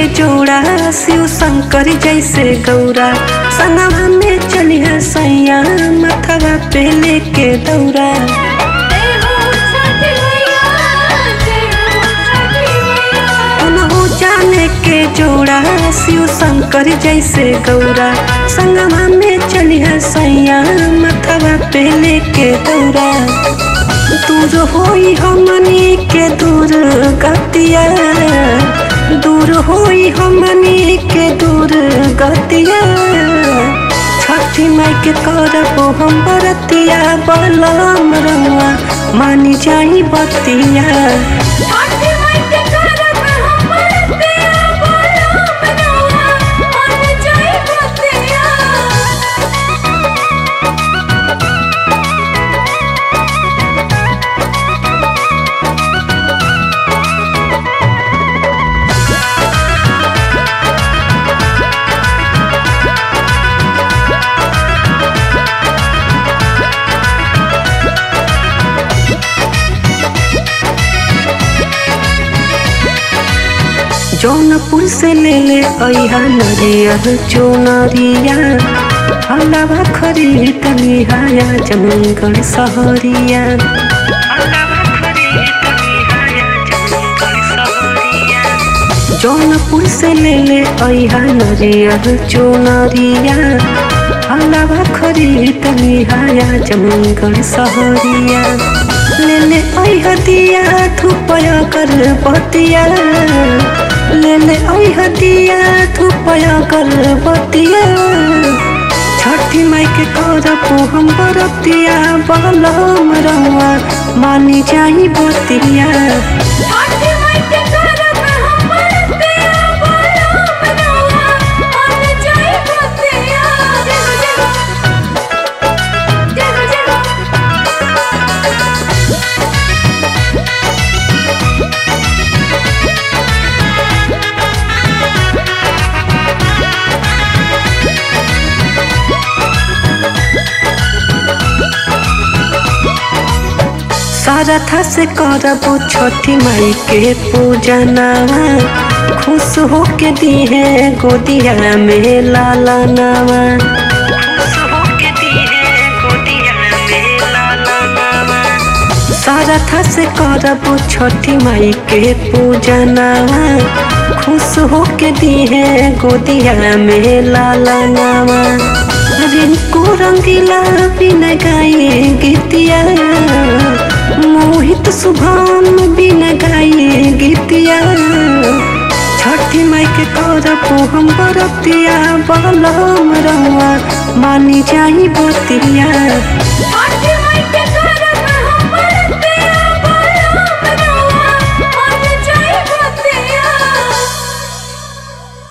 के जोड़ा शिव शंकर जैसे गौरा संगवा में चली है सैया मथवा पे लेके दौरा। जाने के जोड़ा शिव शंकर जैसे गौरा संगवा में चली है सैया मथवा पे लेके दौरा। दूर होई हमनी के दूर गतिया, दूर होई हमनी के दूर गतिया। छठी माई के करबो हम बरतिया बलम रउआ मानी जाई बतिया। जौनपुर से ले ले अइहा नरियर चुनरिया हलवा खरीद लिहाया जंगल सहरिया। जौनपुर से ले ले अइहा नरियर चुनरिया हलवा खरीद लिहाया जंगल सहरिया। ले ले अइहा दिया धुपया कर बतिया, ले ले अइहा दिया धुपया कर बतिया। छठी माई के करबो हम बरतिया बलम रउआ मानी जाई बतिया। सारथा से करबो छठी माई के पूजनवा खुश होके दिहे गोदिया में लाला नवा। सारथा से करबो छठी माई के पूजनवा खुश होके दिहे गोदिया में लाला नवा। रिंकू रंगीला बिना गाए गीतिया, मोहित शुभम बिना गाए गीतिया। छठी माई के करबो हम बरतिया बलम रउआ मानी जाई बतिया।